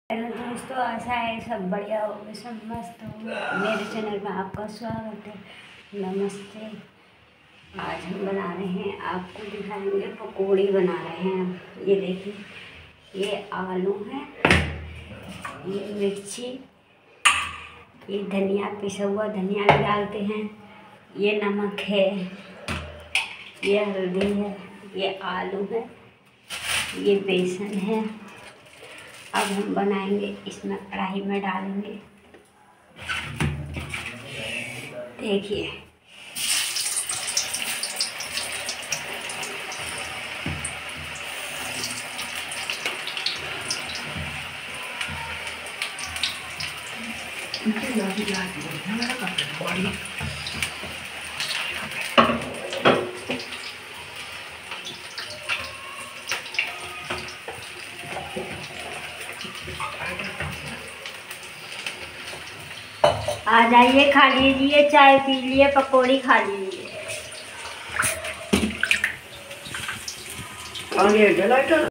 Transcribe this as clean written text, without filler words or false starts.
Hello दोस्तों, आशा है सब बढ़िया होंगे, सब मस्त होंगे। मेरे चैनल में आपका स्वागत है। नमस्ते। आज हम बना रहे हैं, आपको दिखाएंगे पकौड़ी बना रहे हैं। ये देखिए, ये आलू है, ये मिर्ची, ये धनिया, पिसा हुआ धनिया भी डालते हैं, ये नमक है, ये हल्दी है, ये आलू है, ये बेसन है। अब हम बनाएंगे, इसमें कढ़ाई में डालेंगे। देखिए, आ जाइए, खा लीजिए, चाय पी लिए, पकौड़ी खा लीजिए।